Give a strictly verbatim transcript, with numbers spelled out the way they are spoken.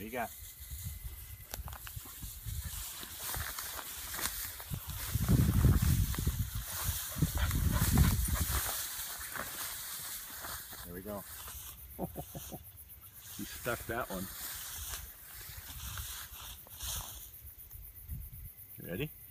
What you got? There we go. He stuck that one. You ready?